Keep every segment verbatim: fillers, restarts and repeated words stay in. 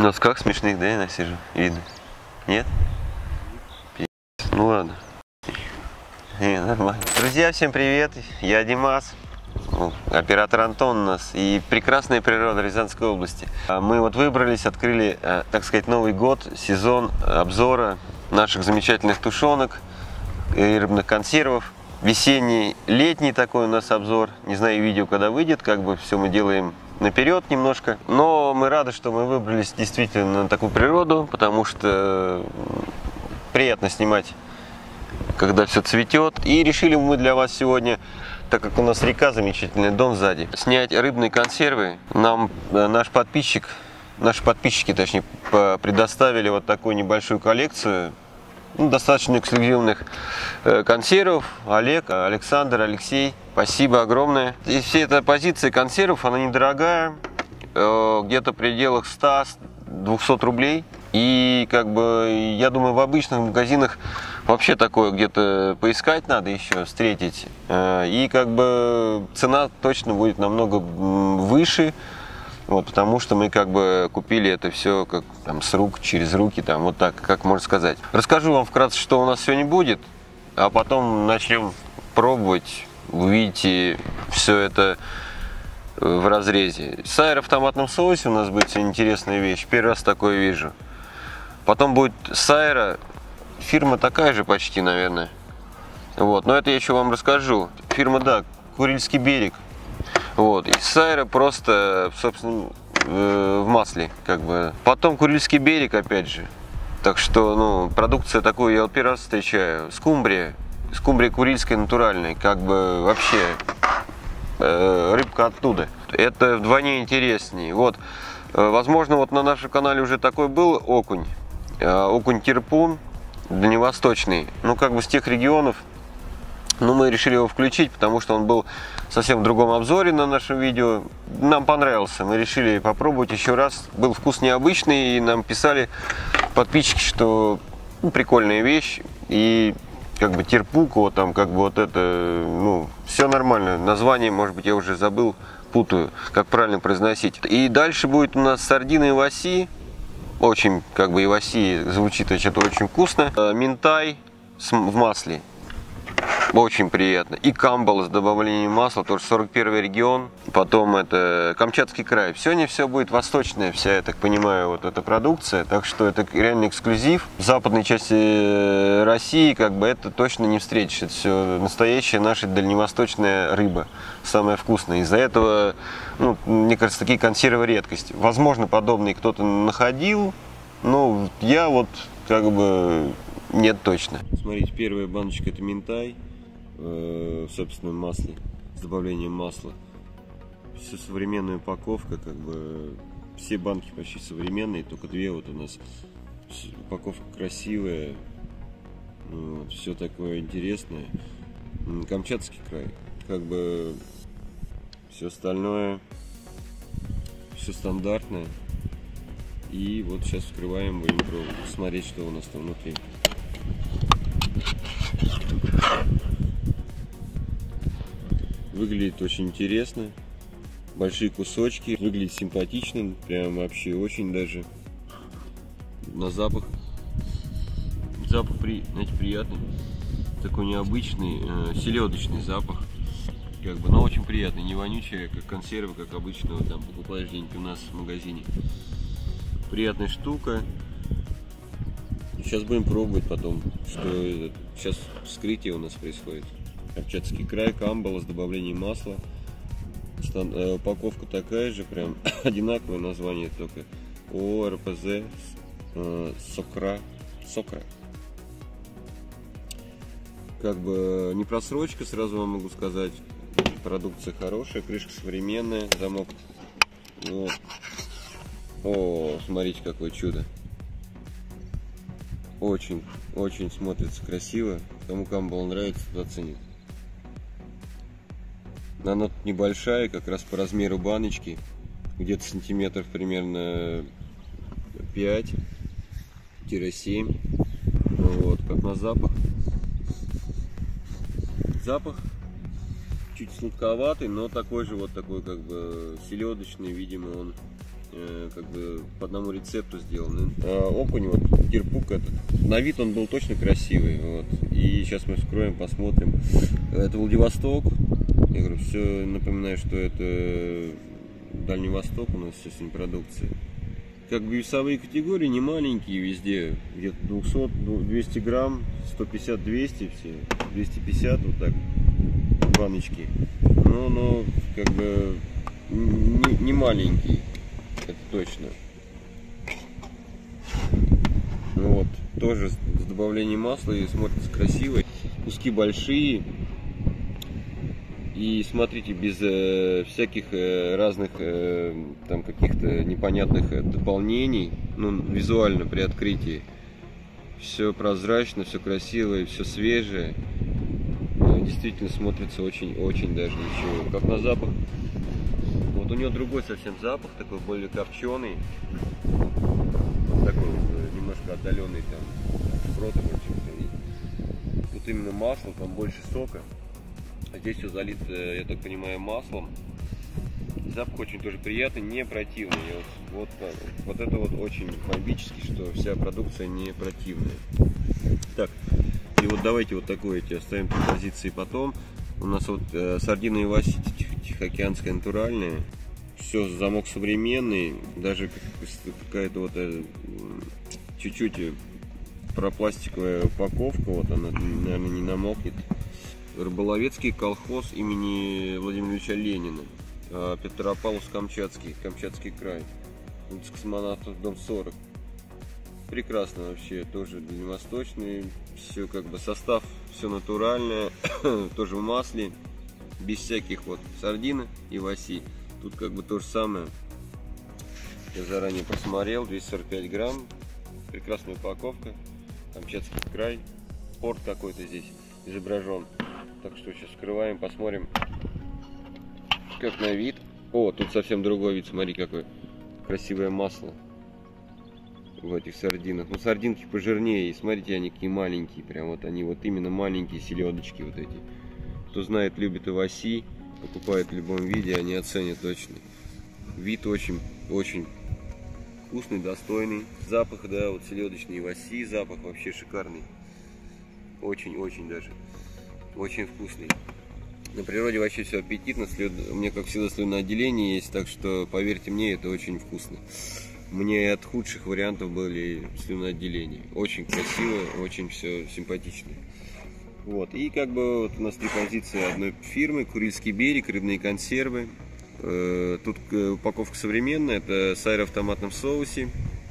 В носках смешных, да, я насижу? Видно? Нет? Ну ладно. Не, нормально. Друзья, всем привет. Я Димас. Оператор Антон у нас. И прекрасная природа Рязанской области. Мы вот выбрались, открыли, так сказать, Новый год, сезон обзора наших замечательных тушенок и рыбных консервов. Весенний, летний такой у нас обзор. Не знаю, видео когда выйдет, как бы все мы делаем наперед немножко. Но мы рады, что мы выбрались действительно на такую природу, потому что приятно снимать, когда все цветет. И решили мы для вас сегодня, так как у нас река замечательная, Дон сзади, снять рыбные консервы. Нам наш подписчик, наши подписчики, точнее, предоставили вот такую небольшую коллекцию, ну, достаточно эксклюзивных э, консервов. Олег, Александр, Алексей, спасибо огромное. И все эта позиция консервов, она недорогая, э, где-то в пределах ста-двухсот рублей. И как бы, я думаю, в обычных магазинах вообще такое где-то поискать надо еще, встретить. Э, и как бы цена точно будет намного выше. Вот, потому что мы как бы купили это все как там с рук, через руки, там вот так, как можно сказать. Расскажу вам вкратце, что у нас сегодня будет, а потом начнем пробовать, увидите все это в разрезе. Сайра в томатном соусе у нас будет сегодня интересная вещь, первый раз такое вижу. Потом будет сайра, фирма такая же почти, наверное. Вот, но это я еще вам расскажу. Фирма, да, Курильский берег. Вот, и сайра просто, собственно, в масле, как бы. Потом Курильский берег, опять же. Так что, ну, продукция такую я вот первый раз встречаю. Скумбрия, скумбрия курильская натуральная, как бы вообще э, рыбка оттуда. Это вдвойне интереснее. Вот, возможно, вот на нашем канале уже такой был окунь, окунь-тирпун, дальневосточный, ну, как бы с тех регионов. Но мы решили его включить, потому что он был совсем в другом обзоре на нашем видео. Нам понравился, мы решили попробовать еще раз. Был вкус необычный, и нам писали подписчики, что ну, прикольная вещь. И как бы тирпук, вот там как бы вот это, ну, все нормально. Название, может быть, я уже забыл, путаю, как правильно произносить. И дальше будет у нас сардины иваси. Очень, как бы, иваси звучит что-то очень вкусно. Минтай в масле. Очень приятно. И камбал с добавлением масла, тоже сорок первый регион. Потом это Камчатский край. Сегодня все будет восточная вся, я так понимаю, вот эта продукция. Так что это реально эксклюзив. В западной части России как бы это точно не встретишь. Это все настоящая наша дальневосточная рыба. Самая вкусная. Из-за этого, ну, мне кажется, такие консервы редкость. Возможно, подобные кто-то находил. Но я вот как бы... Нет, точно. Смотрите, первая баночка это минтай э, в собственном масле, с добавлением масла. Все современная упаковка, как бы все банки почти современные, только две вот у нас. Упаковка красивая, вот, все такое интересное. Камчатский край, как бы все остальное, все стандартное. И вот сейчас вскрываем, будем пробовать, смотреть, что у нас там внутри. Выглядит очень интересно, большие кусочки, выглядит симпатично, прям вообще очень даже. На запах, запах, знаете, приятный, такой необычный, э, селедочный запах, как бы, но очень приятный, не вонючий, как консервы, как обычно вот там покупаешь где-нибудь у нас в магазине. Приятная штука. Сейчас будем пробовать потом, что сейчас вскрытие у нас происходит. Камчатский край, камбала с добавлением масла. Стан... Э, упаковка такая же, прям одинаковое название, только ООО РПЗ э, Сокра. Сокра. Как бы не просрочка, сразу вам могу сказать. Продукция хорошая, крышка современная, замок. Вот. О, смотрите, какое чудо. Очень, очень смотрится красиво. Кому камбала нравится, тот оценит. Она тут небольшая, как раз по размеру баночки. Где-то сантиметров примерно пять-семь. Вот, как на запах. Запах чуть сладковатый, но такой же вот такой как бы селедочный, видимо, он э, как бы по одному рецепту сделан. А окунь, вот, кирпук этот, на вид он был точно красивый. Вот. И сейчас мы вскроем, посмотрим. Это Владивосток. Я говорю, все напоминаю, что это Дальний Восток у нас все сегодня продукция. Как бы весовые категории не маленькие везде, где-то двести двести грамм, сто пятьдесят двести все, двести пятьдесят вот так баночки. Но, но как бы не, не маленький, это точно. Вот, тоже с добавлением масла и смотрится красиво. Куски большие. И смотрите, без э, всяких э, разных э, там каких-то непонятных э, дополнений, ну, визуально при открытии. Все прозрачно, все красивое, все свежее. Э, действительно смотрится очень-очень даже ничего. Как на запах. Вот у него другой совсем запах, такой более копченый. Такой э, немножко отдаленный там, шпротом или чем-то. Тут именно масло, там больше сока. Здесь все залит, я так понимаю, маслом. Запах очень тоже приятный, не противный. Вот, вот, вот это вот очень бомбически, что вся продукция не противная. Так, и вот давайте вот такое эти оставим по позиции потом. У нас вот э, сардины Иваси тихоокеанская натуральная. Все, замок современный. Даже какая-то вот чуть-чуть э, пропластиковая упаковка. Вот она, наверное, не намокнет. Рыболовецкий колхоз имени Владимира Ильича Ленина, Петропавловск-Камчатский, Камчатский край, улица Космонавтов, дом сорок. Прекрасно вообще, тоже дальневосточный, все как бы состав, все натуральное, тоже в масле, без всяких вот сардины и васи. Тут как бы то же самое, я заранее посмотрел, двести сорок пять грамм, прекрасная упаковка, Камчатский край, порт какой-то здесь изображен. Так что сейчас вскрываем, посмотрим, как на вид. О, тут совсем другой вид, смотри, какое красивое масло в этих сардинах. Ну, сардинки пожирнее, и смотрите, они какие маленькие, прям вот они вот именно маленькие селедочки вот эти. Кто знает, любит иваси, покупает в любом виде, они оценят точно. Вид очень, очень вкусный, достойный. Запах, да, вот селедочный иваси, запах вообще шикарный. Очень-очень даже. Очень вкусный. На природе вообще все аппетитно. След... У меня, как всегда, слюноотделение есть, так что, поверьте мне, это очень вкусно. Мне от худших вариантов были слюноотделения. Очень красиво, очень все симпатично. Вот. И как бы вот у нас три позиции одной фирмы. Курильский берег, рыбные консервы. Тут упаковка современная. Это сайра в томатном соусе.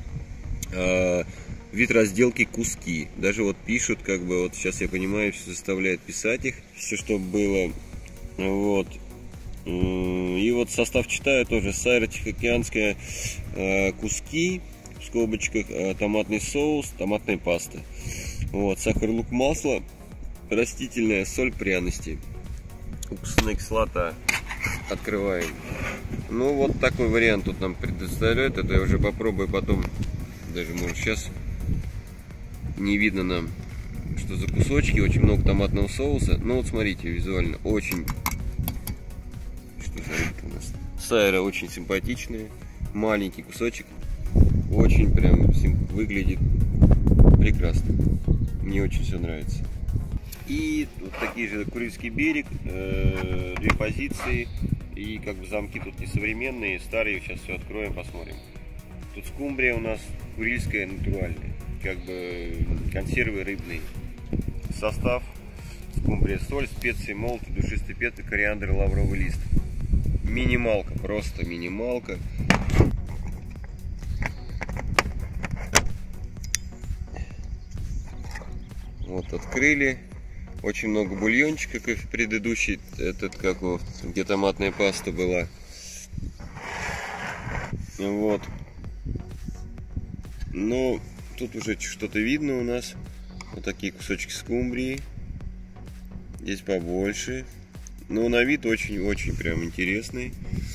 Вид разделки куски. Даже вот пишут, как бы, вот сейчас я понимаю, все заставляет писать их, все, что было. Вот. И вот состав читаю тоже. Сайра тихоокеанская, куски, в скобочках, томатный соус, томатная паста. Вот. Сахар, лук, масло, растительная соль, пряности. Уксусная кислота. Открываем. Ну, вот такой вариант тут нам предоставляют. Это я уже попробую потом. Даже, может, сейчас не видно нам, что за кусочки. Очень много томатного соуса. Ну вот смотрите, визуально очень. Что за это у нас? Сайра очень симпатичная. Маленький кусочек. Очень прям выглядит прекрасно. Мне очень все нравится. И вот такие же Курильский берег. Э, две позиции. И как бы замки тут не современные, старые. Сейчас все откроем, посмотрим. Тут скумбрия у нас курильская натуральная. Как бы консервы рыбные. Состав: скумбрия, соль, специи, молотый, душистый перец, кориандр, лавровый лист. Минималка, просто минималка. Вот открыли. Очень много бульончика, как в предыдущий, этот, как вот, где томатная паста была. Вот. Но тут уже что-то видно у нас. Вот такие кусочки скумбрии. Здесь побольше. Но на вид очень-очень прям интересный.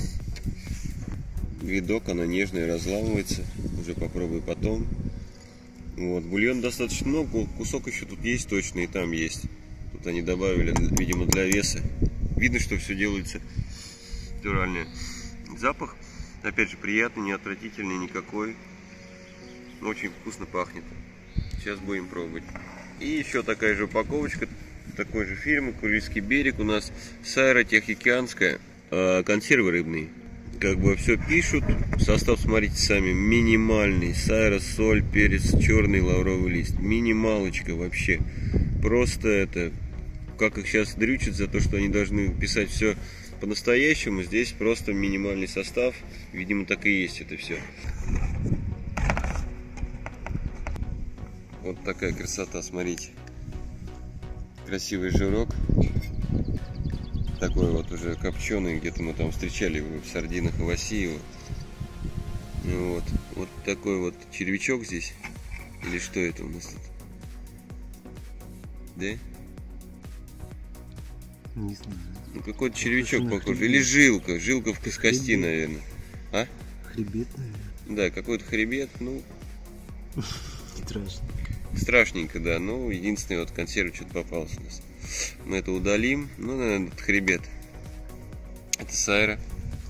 Видок, она нежная, разламывается. Уже попробую потом. Вот, бульон достаточно много. Кусок еще тут есть точно, и там есть. Тут они добавили, видимо, для веса. Видно, что все делается натурально. Запах Опять же, приятный, не отвратительный никакой. Очень вкусно пахнет. Сейчас будем пробовать. И еще такая же упаковочка, такой же фирмы, Курильский берег. У нас сайра тихоокеанская, консервы рыбные. Как бы все пишут. Состав, смотрите сами, минимальный. Сайра, соль, перец, черный лавровый лист. Минималочка вообще. Просто это, как их сейчас дрючат за то, что они должны писать все по-настоящему. Здесь просто минимальный состав. Видимо, так и есть это все. Вот такая красота, смотрите. Красивый жирок. Такой вот уже копченый, где-то мы там встречали его в сардинах Ивасиева. Ну вот, вот такой вот червячок здесь. Или что это у нас тут? Да? Не знаю. Ну какой-то червячок похож. Или жилка. Жилка в кости, наверное. А? Хребет, наверное. Да, какой-то хребет, ну. Страшно. Страшненько, да. Ну, единственный вот консерв что-то попался у нас. Мы это удалим. Ну, наверное, этот хребет. Это сайра.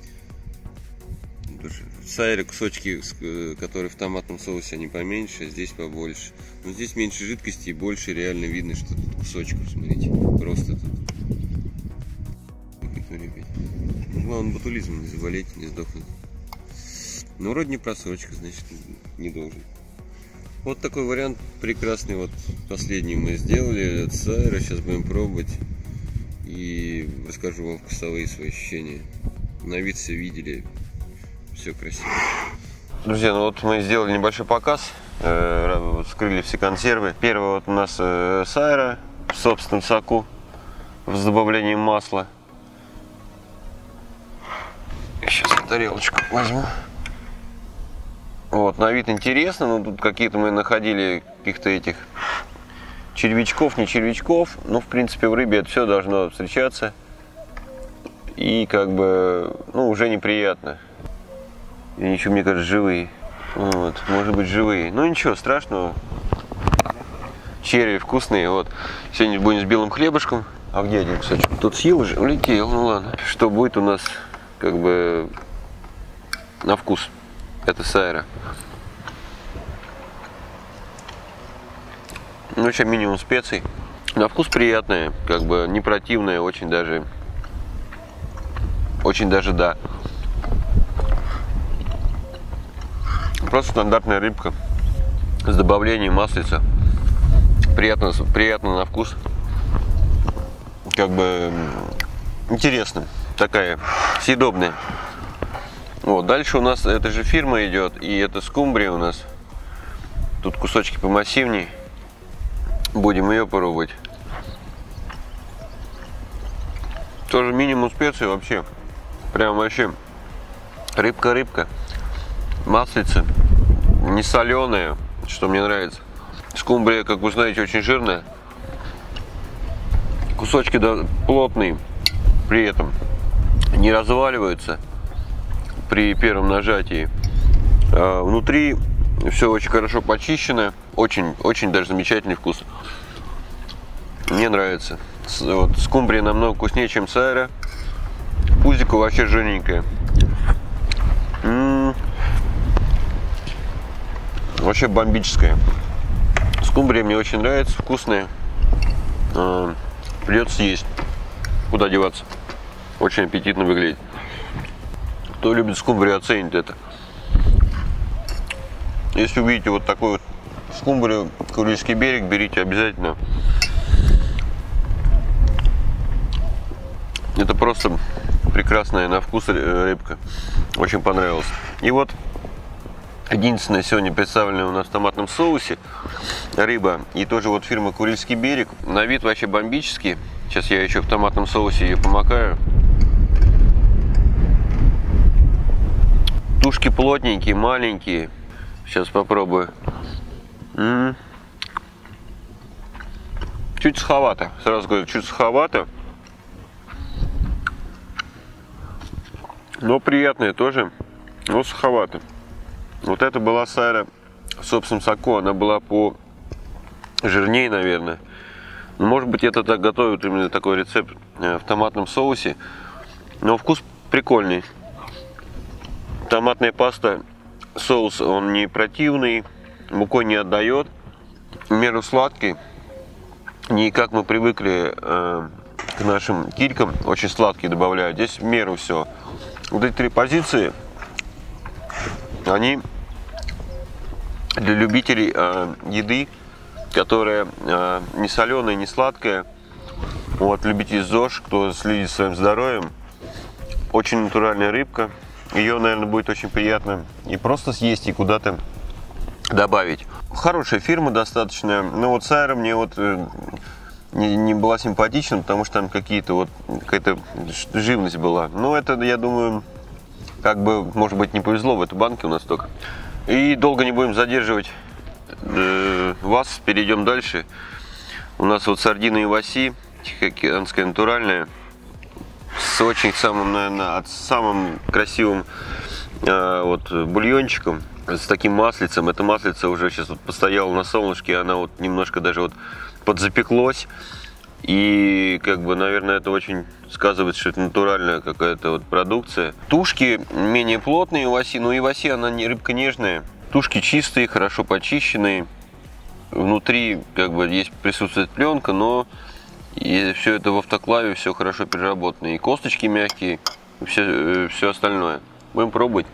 Сайра кусочки, которые в томатном соусе, они поменьше, а здесь побольше. Но здесь меньше жидкости и больше реально видно, что тут кусочков, смотрите. Просто тут. Главное, ботулизмом не заболеть, не сдохнуть. Но вроде не просрочка, значит, не должен. Вот такой вариант прекрасный. Вот последний мы сделали от сайра. Сейчас будем пробовать. И расскажу вам вкусовые свои ощущения. На вид все видели. Все красиво. Друзья, ну вот мы сделали небольшой показ. Э, вскрыли все консервы. Первый вот у нас э, сайра в собственном соку. С добавлением масла. Сейчас я тарелочку возьму. Вот, на вид интересно, но тут какие-то мы находили каких-то этих червячков, не червячков. Но в принципе в рыбе это все должно встречаться. И как бы, ну, уже неприятно. И еще, мне кажется, живые. Вот, может быть, живые. Ну ничего страшного. Черви вкусные. Вот. Сегодня будем с белым хлебушком. А где один кусочек? Тут съел уже? Улетел, ну ладно. Что будет у нас как бы на вкус? Это сайра. Ну, еще минимум специй. На вкус приятная, как бы не противная, очень даже, очень даже да. Просто стандартная рыбка с добавлением маслица. Приятно, приятно на вкус. Как бы интересно. Такая съедобная. Вот, дальше у нас эта же фирма идет, и это скумбрия у нас. Тут кусочки помассивнее. Будем ее пробовать. Тоже минимум специй вообще. Прям вообще рыбка-рыбка. Маслица. Не соленая, что мне нравится. Скумбрия, как вы знаете, очень жирная. Кусочки да, плотные, при этом не разваливаются при первом нажатии. А внутри все очень хорошо почищено, очень, очень даже замечательный вкус. Мне нравится. Вот, скумбрия намного вкуснее, чем сайра. Пузико вообще жирненькое. М-м-м. Вообще бомбическая. Скумбрия мне очень нравится, вкусная. А, придется есть. Куда деваться? Очень аппетитно выглядит. Кто любит скумбрию, оценит это. Если увидите вот такую вот скумбрию, Курильский берег, берите обязательно. Это просто прекрасная на вкус рыбка. Очень понравилось. И вот единственное сегодня представленная у нас в томатном соусе рыба. И тоже вот фирма Курильский берег. На вид вообще бомбический. Сейчас я еще в томатном соусе ее помакаю. Тушки плотненькие, маленькие. Сейчас попробую. М-м-м. Чуть суховато. Сразу говорю, чуть суховато. Но приятная тоже. Но суховато. Вот это была сайра в собственном соку. Она была по жирнее, наверное. Но, может быть, это так готовят, именно такой рецепт в томатном соусе. Но вкус прикольный. Томатная паста, соус, он не противный, мукой не отдает, в меру сладкий. Не как мы привыкли э, к нашим килькам, очень сладкие добавляют. Здесь в меру все. Вот эти три позиции, они для любителей э, еды, которая э, не соленая, не сладкая. Вот, любитель ЗОЖ, кто следит за своим здоровьем. Очень натуральная рыбка. Ее, наверное, будет очень приятно и просто съесть, и куда-то добавить. Хорошая фирма достаточно. Но вот Сайра мне вот э, не, не была симпатична, потому что там какие-то вот какая-то живность была. Но это, я думаю, как бы, может быть, не повезло в этой банке у нас только. И долго не будем задерживать э, вас. Перейдем дальше. У нас вот сардина иваси, тихоокеанская натуральная, с очень самым, наверное, от самым красивым э, вот бульончиком, с таким маслицем. Это маслице уже сейчас вот постояло на солнышке, она вот немножко даже вот подзапеклось. И, как бы, наверное, это очень сказывается, что это натуральная какая-то вот продукция. Тушки менее плотные иваси, но иваси, она не рыбка нежная. Тушки чистые, хорошо почищенные. Внутри, как бы, есть присутствует пленка, но и все это в автоклаве, все хорошо переработано. И косточки мягкие, и все, все остальное. Будем пробовать.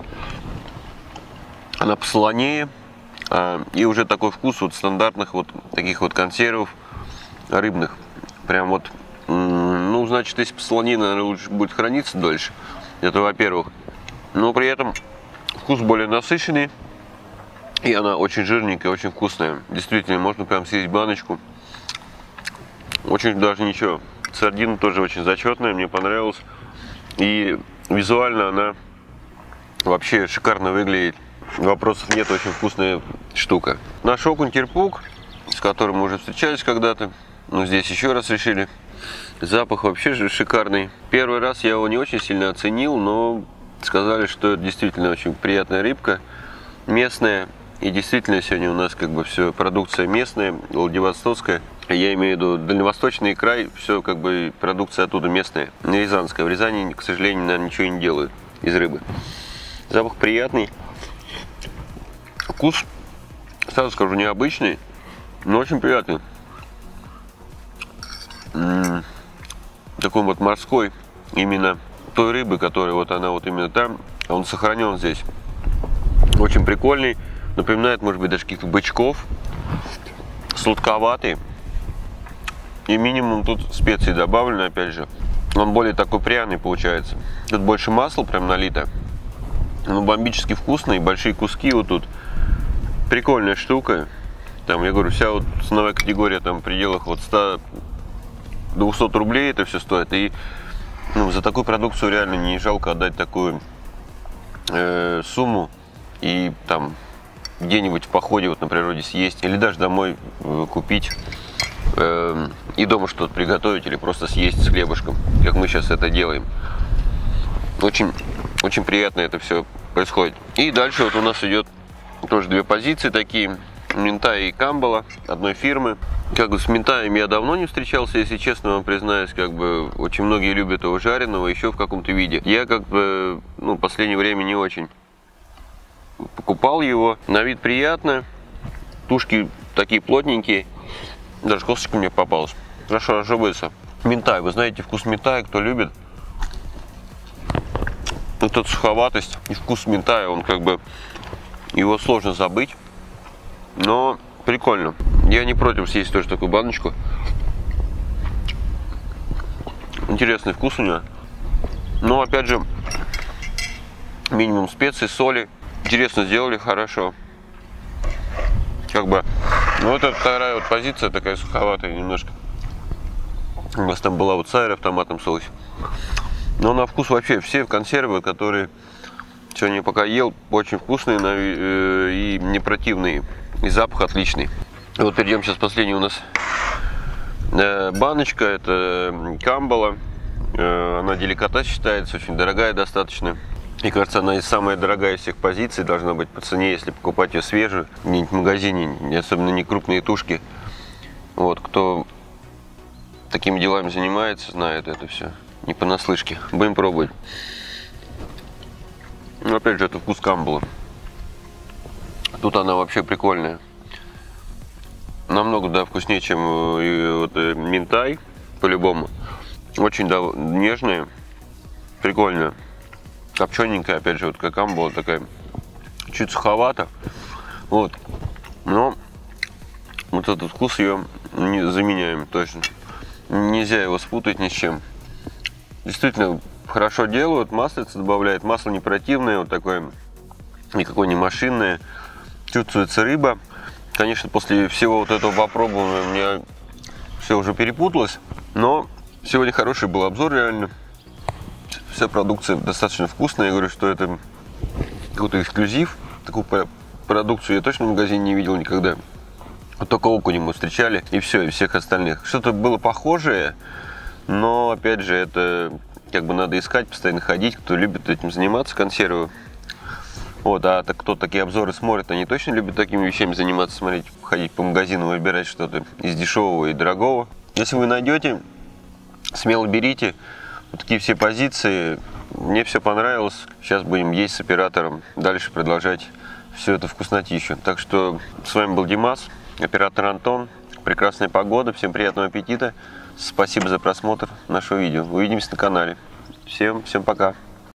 Она посолонее. И уже такой вкус вот стандартных вот таких вот консервов рыбных. Прям вот, ну, значит, если посолонее, наверное, лучше будет храниться дольше. Это во-первых. Но при этом вкус более насыщенный. И она очень жирненькая, очень вкусная. Действительно, можно прям съесть баночку. Очень даже ничего. Сардина тоже очень зачетная, мне понравилась. И визуально она вообще шикарно выглядит. Вопросов нет, очень вкусная штука. Наш окунь Кирпук, с которым мы уже встречались когда-то. Но здесь еще раз решили. Запах вообще же шикарный. Первый раз я его не очень сильно оценил, но сказали, что это действительно очень приятная рыбка. Местная. И действительно сегодня у нас как бы все продукция местная, владивостокская. Я имею в виду дальневосточный край, все как бы продукция оттуда местная, рязанская. В Рязани, к сожалению, наверное, ничего не делают из рыбы. Запах приятный. Вкус, сразу скажу, необычный, но очень приятный. М-м-м, такой вот морской, именно той рыбы, которая вот она вот именно там, он сохранен здесь. Очень прикольный. Напоминает, может быть, даже каких-то бычков. Сладковатый. И минимум тут специй добавлено, опять же. Он более такой пряный получается. Тут больше масла прям налито. Но бомбически вкусный. Большие куски вот тут. Прикольная штука. Там, я говорю, вся вот ценовая категория там в пределах вот ста-двухсот рублей это все стоит. И ну, за такую продукцию реально не жалко отдать такую э, сумму. И там где-нибудь в походе вот на природе съесть, или даже домой э, купить э, и дома что-то приготовить, или просто съесть с хлебушком, как мы сейчас это делаем. Очень, очень приятно это все происходит. И дальше вот у нас идет тоже две позиции такие, Минтай и Камбала, одной фирмы. Как бы с Минтаем я давно не встречался, если честно вам признаюсь, как бы очень многие любят его жареного еще в каком-то виде. Я как бы, ну, в последнее время не очень покупал его. На вид приятно. Тушки такие плотненькие. Даже косточка мне попалась. Хорошо разжевывается. Минтай. Вы знаете вкус минтая, кто любит. Вот эта суховатость и вкус минтая, он как бы, его сложно забыть. Но прикольно. Я не против съесть тоже такую баночку. Интересный вкус у него. Но опять же, минимум специй, соли. Интересно сделали, хорошо. Как бы, ну вот эта вторая вот позиция такая суховатая немножко. У нас там была вот сайра в томатном соусе. Но на вкус вообще все консервы, которые сегодня я пока ел, очень вкусные и не противные. И запах отличный. И вот перейдем сейчас последний у нас баночка. Это Камбала. Она деликатес считается, очень дорогая достаточно. Мне кажется, она и самая дорогая из всех позиций должна быть по цене, если покупать ее свежую, где-нибудь в магазине, особенно не крупные тушки. Вот, кто такими делами занимается, знает это все, не понаслышке. Будем пробовать. Ну, опять же, это вкус камбалы. Тут она вообще прикольная. Намного, да, вкуснее, чем и вот, и минтай, по-любому. Очень, да, нежная, прикольная, копчененькая, опять же, вот как камбала такая, чуть суховато. Вот, но вот этот вкус ее не заменяем точно. Нельзя его спутать ни с чем. Действительно, хорошо делают, маслица добавляет, масло не противное, вот такое, никакое не машинное. Чувствуется рыба. Конечно, после всего вот этого попробования у меня все уже перепуталось, но сегодня хороший был обзор, реально. Вся продукция достаточно вкусная. Я говорю, что это какой-то эксклюзив. Такую продукцию я точно в магазине не видел никогда. Вот только окуня мы встречали, и все, и всех остальных. Что-то было похожее, но опять же, это как бы надо искать, постоянно ходить, кто любит этим заниматься, консервы. Вот, а так, кто такие обзоры смотрит, они точно любят такими вещами заниматься, смотреть, ходить по магазинам, выбирать что-то из дешевого и дорогого. Если вы найдете, смело берите. Вот такие все позиции. Мне все понравилось. Сейчас будем есть с оператором, дальше продолжать все это вкуснотищу. Так что с вами был Димас, оператор Антон. Прекрасная погода, всем приятного аппетита. Спасибо за просмотр нашего видео. Увидимся на канале. Всем, всем пока.